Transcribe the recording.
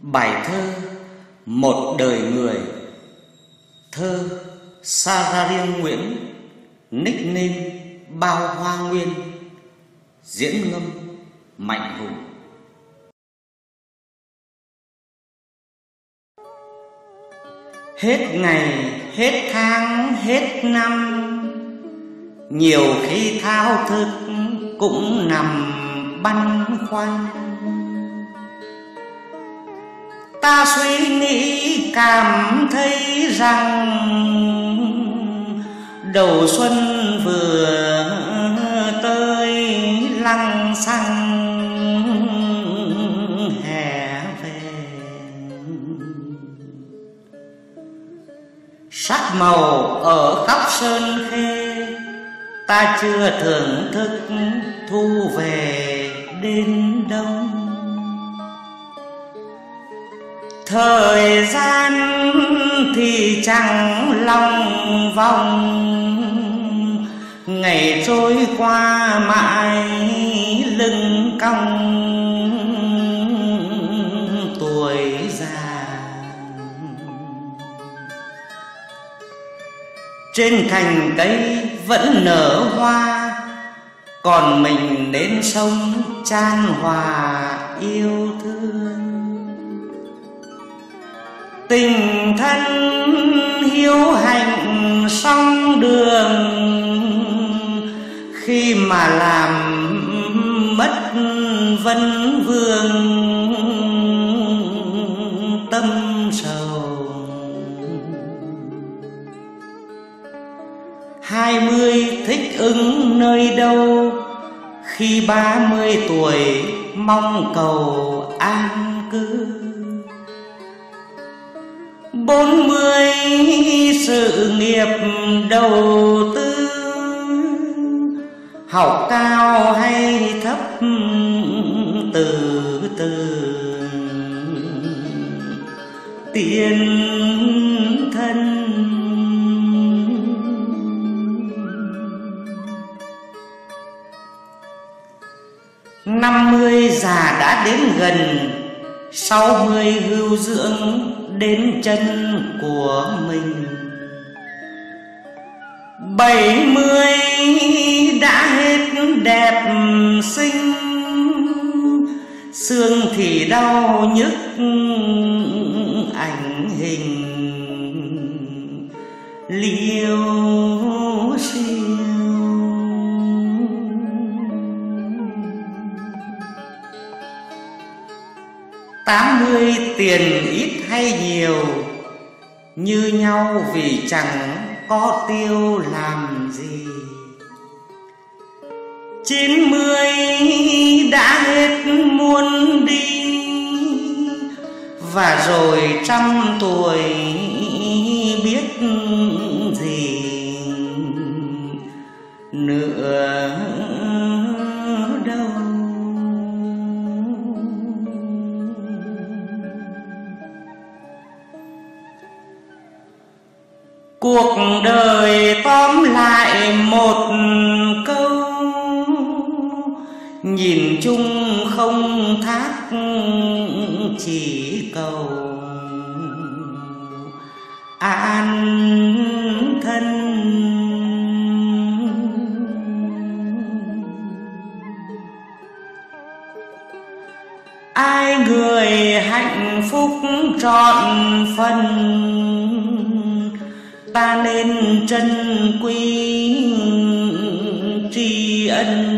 Bài thơ Một đời người. Thơ Sarariêng Nguyễn, nickname Bao Hoa Nguyên. Diễn ngâm Mạnh Hùng. Hết ngày, hết tháng, hết năm, nhiều khi thao thức cũng nằm băn khoăn. Ta suy nghĩ cảm thấy rằng đầu xuân vừa tới lăng xăng hè về. Sắc màu ở khắp sơn khê ta chưa thưởng thức thu về đến đông. Thời gian thì chẳng lòng vòng, ngày trôi qua mãi lưng cong tuổi già. Trên cành cây vẫn nở hoa, còn mình đến sông chan hòa yêu thương. Tình thân hiếu hạnh song đường, khi mà làm mất vân vương tâm sầu. 20 thích ứng nơi đâu, khi 30 tuổi mong cầu an cư. 40 sự nghiệp đầu tư, học cao hay thấp từ từ tiền thân. Năm 50 già đã đến gần, 60 hưu dưỡng đến chân của mình. 70 đã hết đẹp xinh, xương thì đau nhức ảnh hình liêu xiêu. 80 tiền ít hay nhiều như nhau, vì chẳng có tiêu làm gì. 90 đã hết muốn đi, và rồi 100 tuổi biết gì nữa đâu. Cuộc đời tóm lại một câu, nhìn chung không thác chỉ cầu an thân. Ai người hạnh phúc trọn phần, ta nên trân quý tri ân